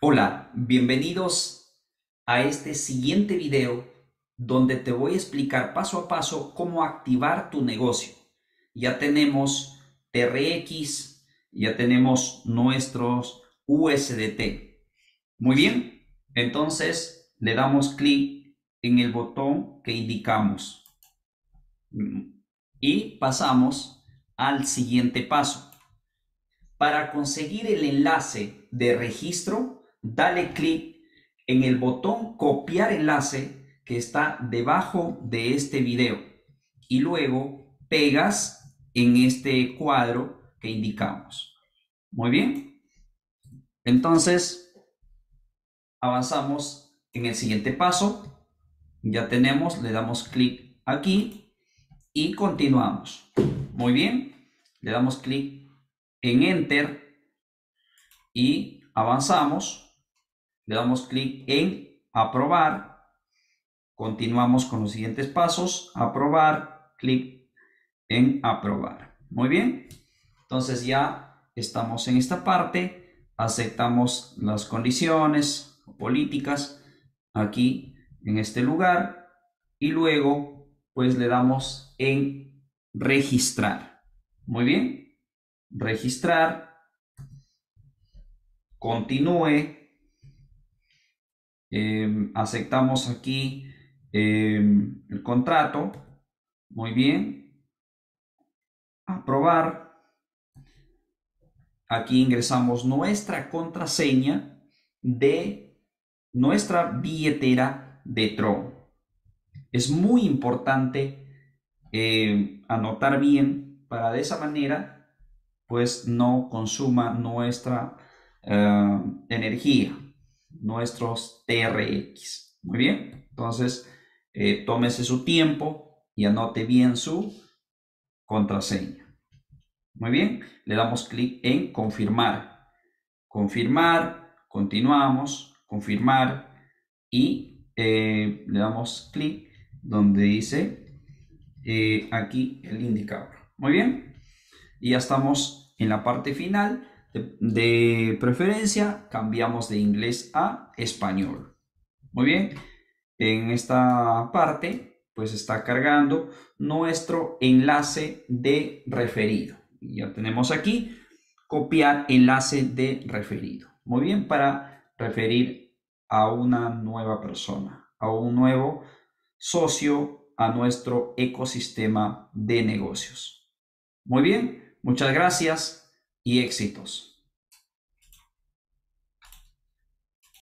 Hola, bienvenidos a este siguiente video donde te voy a explicar paso a paso cómo activar tu negocio. Ya tenemos TRX, ya tenemos nuestros USDT. Muy bien, entonces le damos clic en el botón que indicamos y pasamos al siguiente paso. Para conseguir el enlace de registro, dale clic en el botón copiar enlace que está debajo de este video y luego pegas en este cuadro que indicamos. Muy bien, entonces avanzamos en el siguiente paso. Ya tenemos, le damos clic aquí y continuamos. Muy bien, le damos clic en Enter y avanzamos. Le damos clic en aprobar. Continuamos con los siguientes pasos. Aprobar, clic en aprobar. Muy bien. Entonces ya estamos en esta parte. Aceptamos las condiciones políticas aquí en este lugar. Y luego pues le damos en registrar. Muy bien. Registrar. Continúe. Aceptamos aquí el contrato. Muy bien. Aprobar. Aquí ingresamos nuestra contraseña de nuestra billetera de Tron. Es muy importante anotar bien para de esa manera pues no consuma nuestra energía, nuestros TRX. Muy bien, entonces tómese su tiempo y anote bien su contraseña. Muy bien, le damos clic en confirmar. Confirmar, continuamos, confirmar y le damos clic donde dice aquí el indicador. Muy bien, y ya estamos en la parte final. De preferencia, cambiamos de inglés a español. Muy bien, en esta parte, pues está cargando nuestro enlace de referido. Y ya tenemos aquí, copiar enlace de referido. Muy bien, para referir a una nueva persona, a un nuevo socio a nuestro ecosistema de negocios. Muy bien, muchas gracias y éxitos.